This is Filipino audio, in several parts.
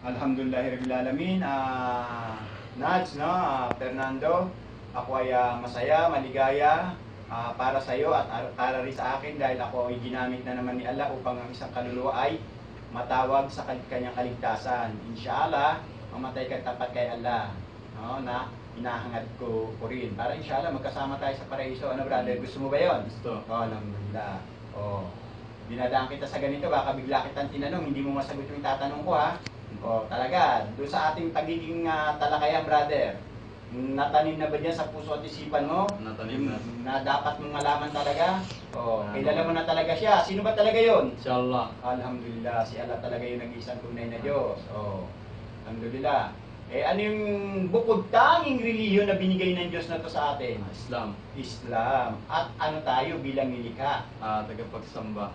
Alhamdulillahirrahmanirrahim. Nads, no? Fernando, ako ay masaya, maligaya para sa iyo at para rin sa akin dahil ako ay ginamit na naman ni Allah upang ang isang kaluluwa ay matawag sa kanyang kaligtasan. Inshallah, mamatay ka tapat kay Allah, no? Na hinahangad ko rin. Para inshallah magkasama tayo sa paraiso. Ano brother, gusto mo ba yun? Gusto. Alhamdulillah. Dinadaan kita sa ganito, baka bigla kitang tinanong, hindi mo masagot yung tatanong ko ha. Talaga, doon sa ating pagiging talakayan, brother, natanim na ba dyan sa puso at isipan mo? Natanim na. Na dapat mong malaman talaga? Kilala mo na talaga siya. Sino ba talaga yon? Si Allah. Alhamdulillah, si Allah talaga yung nag-iisang tunay na Diyos. Alhamdulillah. Ano yung bukod tanging relihiyon na binigay ng Diyos na to sa atin? Islam. Islam. At ano tayo bilang nilikha? Tagapagsamba.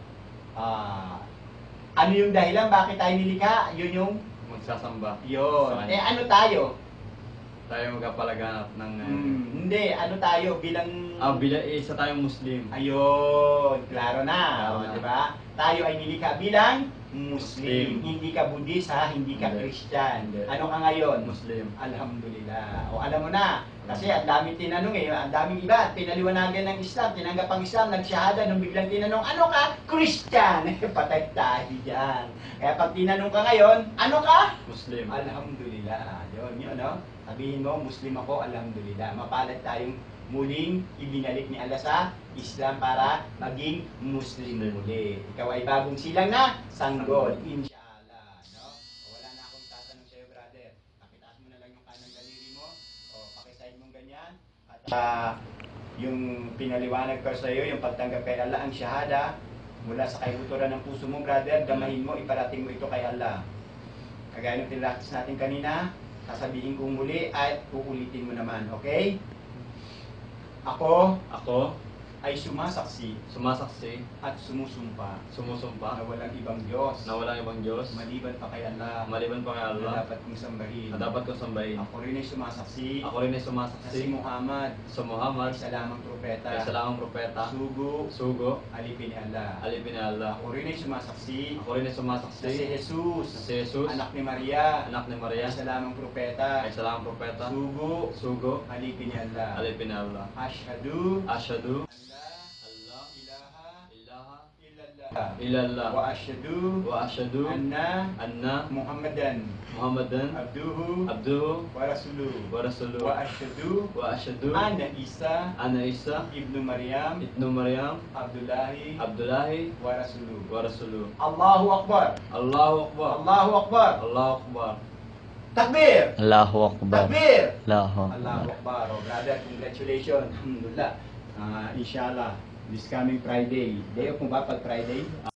Ano yung dahilan bakit tayo nilikha? Yun yung Magsasamba. yun. Ano tayo? Tayo magpapalaganap ng... Hindi, ano tayo bilang... isa tayong Muslim. Ayun, klaro na. Klaro na. Diba? Tayo ay nilikha bilang Muslim. Muslim. Hindi ka Buddhist ha, hindi ka Hindi. Christian. Hindi. Ano ka ngayon? Muslim. Alhamdulillah. Alam mo na. Kasi ang daming tinanong ang daming iba. Pinaliwanagan ng Islam, tinanggap ang Islam, nagsyahada, nung biglang tinanong, ano ka? Christian. Patay tayo dyan. Kaya pag tinanong ka ngayon, ano ka? Muslim. Alhamdulillah. Yun, no? Sabihin mo, Muslim ako, alhamdulillah. Mapalad tayong muling ibinalik ni Allah sa Islam para maging Muslim muli. Ikaw ay bagong silang na sanggol, inshallah. No? Wala na akong tatanong sa'yo, brother. Pakitaas mo na lang yung kanang daliri mo. Pakiside mong ganyan. At yung pinaliwanag ko sa'yo, yung pagtanggap kay Allah, ang syahada, mula sa kaibuturan ng puso mo, brother, damahin mo, iparating mo ito kay Allah. Kagaya ng pinractice natin kanina, sasabihin kong muli at uulitin mo naman, okay? Ako ay sumasaksi at sumusumpa na walang ibang Diyos maliban pa kay Allah na dapat kong sambahin. Ako rin ay sumasaksi na si Muhammad isa lamang propeta, sugo, alipin ni Allah. Ako rin ay sumasaksi na si Jesus, anak ni Maria, isa lamang propeta, sugo, alipin ni Allah. Asyhadu Ilallah. wa asyhadu anna Muhammadan abduhu wa rasuluhu wa asyhadu anna Isa ibnu Maryam Abdullahi wa rasuluhu. Allahu Akbar. Takbir. Allahu Akbar. Takbir. Allahu Allahu Akbar. Brother, congratulations. Alhamdulillah. Inshallah, this coming Friday. Day off mo ba pag Friday?